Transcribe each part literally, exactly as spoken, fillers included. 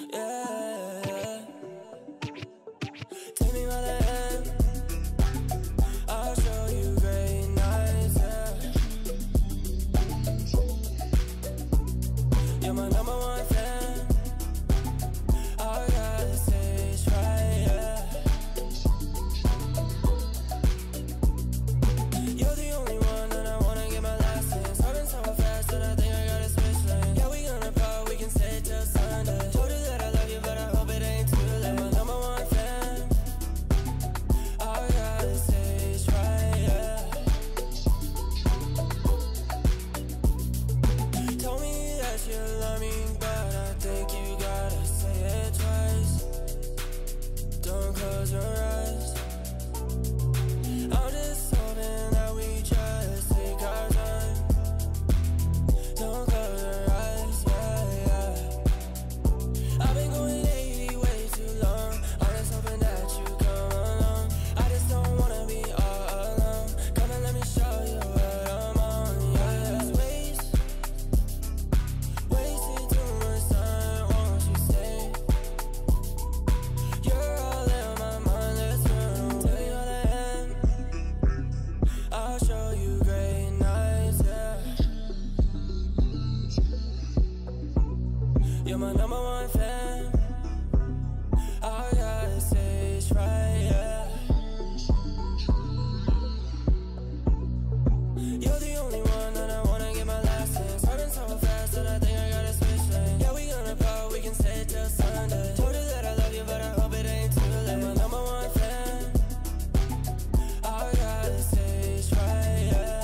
yeah. Take me by the hand, I'll show you great nights, yeah. You're my number one fan, I gotta say it's right, yeah. You're the only one that I wanna get my last name. Talking so fast that I think I gotta switch lanes. Yeah, we gonna pop, we can stay till Sunday. Told you that I love you, but I hope it ain't too late. My number one fan, I gotta say it's right, yeah. Told me that you love me, but I think you gotta say it twice. Don't close your eyes, I'm just hoping that we just take our time. Don't close your eyes, yeah, yeah. I've been going eighty way too long, I'm just hoping that you come along. I just don't wanna be all alone. Come and let me show you what I'm on, yeah. Just waste, wasting too much time, won't you stay? You're all in my mind, let's run away. Take me by the hand, I'll show you great nights, yeah. You're my number one fan, I gotta say it's right, yeah. You're the only one that I wanna get my last name. Talking so fast that I think I gotta switch lanes. Yeah, we gonna pop, we can stay till Sunday. Told you that I love you, but I hope it ain't too late. My number one fan, I gotta say it's right, yeah.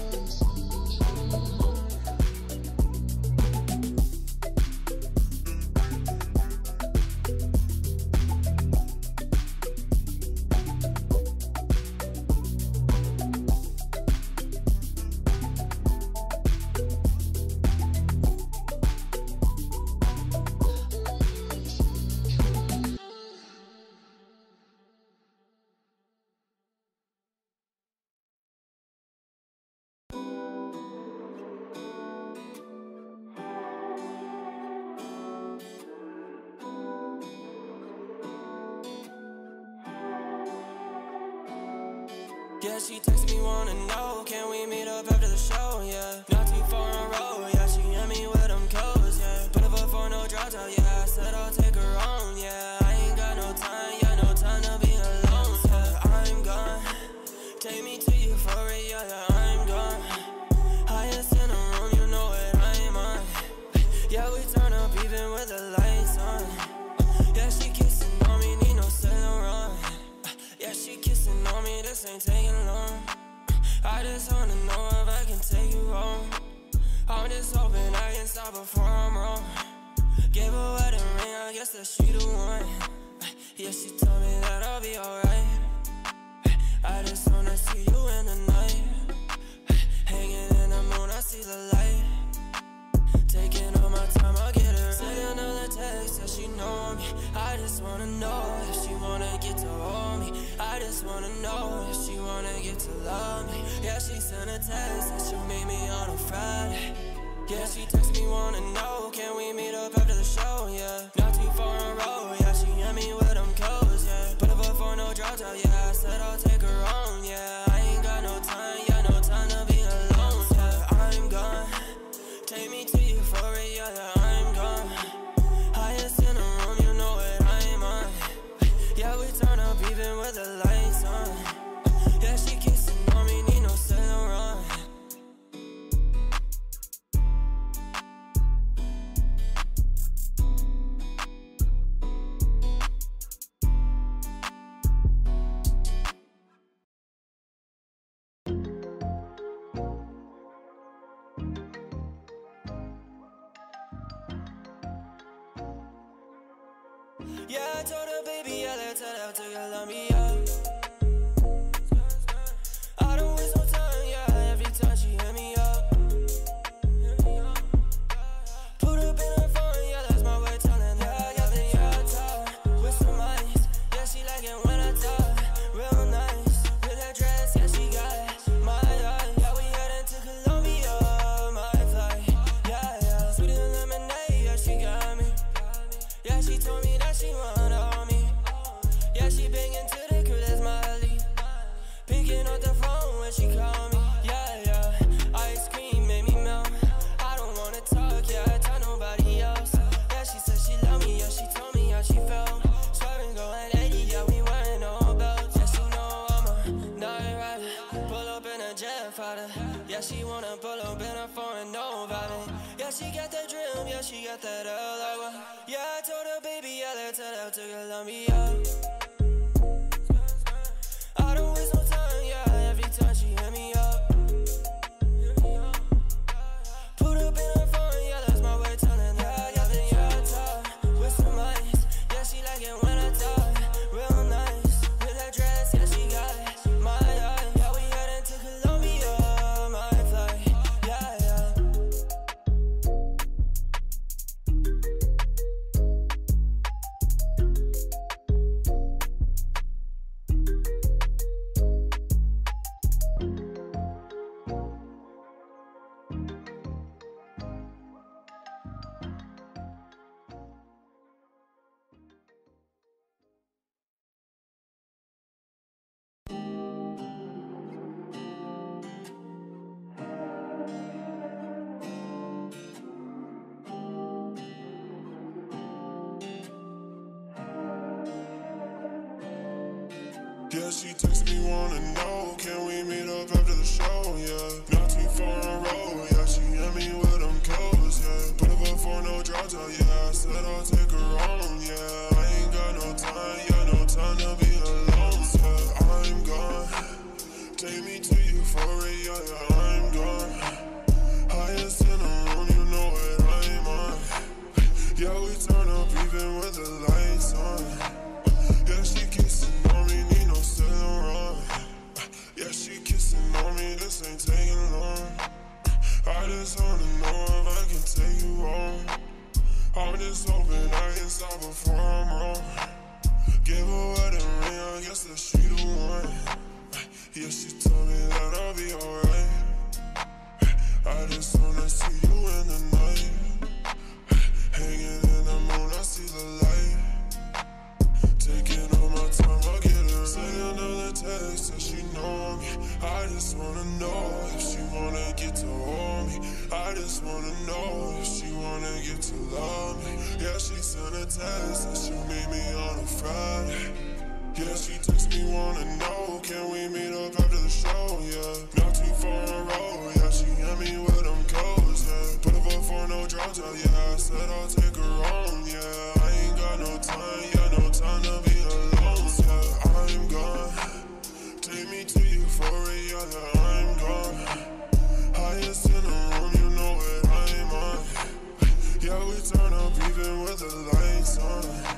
Yeah, she texted me, wanna know, can we meet up after the show, yeah. Not too far on road, yeah, she hit me with them codes, yeah. Put up for no drops out, yeah, I said I'll take her on, yeah. I ain't got no time, yeah, no time to be alone, yeah. I'm gone, take me to euphoria, yeah, I'm gone. Highest in the room, you know what I'm on. Yeah, we turn up even with the lights on. Yeah, she kissing on me, need no Saint Laurent. Yeah, she kissing on me, this ain't taking long. I just wanna know if I can take you home. I'm just hoping I can stop before I'm wrong. Gave a wedding ring, I guess that she the one. Yeah, she told me that I'll be alright. I just wanna see you in the night. Hanging in the moon, I see the light. Taking all my time, I'll get her. Send another text, says she know me. I just wanna know if she wanna get to hold me. I just wanna know if she wanna get to love me. Yeah, she sent a text that she'll meet me on a Friday. Yeah, she text me, wanna know, can we meet up after the show, yeah. Not too far on road, yeah, she hit me with them codes, yeah. Put up for no drops out, yeah, I said I'll take her on, yeah. I ain't got no time, yeah, no time to be alone, yeah. I'm gone, take me to euphoria, yeah, I'm gone. Highest in the room, you know what I'm on. Yeah, we turn up even with the lights on. Yeah, she kissing on me, need no Saint Laurent. Yeah, I told her, baby, yeah, let's head out to Colombia. I don't waste no time, yeah, every time she hit me up. Put up in her phone, yeah, that's my way telling her I got the yacht with some ice. Yeah, she like it when I talk, real nice. With that dress, yeah, she got my eyes. Yeah, we heading to Colombia, my flight. Yeah, yeah, sweet and lemonade, yeah, she got me. Yeah, she out to Colombia. I don't waste no time, yeah, every time she hit me up. Put up in her phone, yeah, that's my way telling her. Yeah, yeah, then yeah, I talk with some ice. Yeah, she like it when I talk, real nice. With that dress, yeah, she got my eye. Yeah, we heading to Colombia, my flight, yeah, yeah. Yeah, she texts me, wanna know, can we meet up after the show, yeah. Not too far on road, yeah, she hit me with them codes, yeah. Put up for no drops out, yeah, I said I'll take her home, yeah. I ain't got no time, yeah, no time to be alone, yeah. I'm gone, take me to euphoria, yeah, I'm gone. Highest in the room, you know what I'm on. Yeah, we turn up even with the lights on. Yeah, she kissing on me, need no sitting wrong. Yeah, she kissing on me, this ain't taking long. I just wanna know if I can take you home. I'm just hoping I can stop before I'm wrong. Give her wedding ring, I guess that she the one. Yeah, she told me that I'll be alright. I just wanna see you in the night. Hanging in the moon, I see the light. Taking all my time, I'll get her. Send another text, said she know me. I just wanna know if she wanna get to hold me. I just wanna know if she wanna get to love me. Yeah, she sent a text, said she'll meet me on a Friday. Yeah, she texts me, wanna know, can we meet up after the show, yeah. Not too far on road, yeah, she hit me with them codes, yeah. Put up for no drops out, yeah, I said I'll take her home, yeah. I ain't got no time, yeah, no time to be alone, yeah. I'm gone, take me to euphoria, yeah, I'm gone. Highest in the room, you know what I'm on. Yeah, we turn up even with the lights on.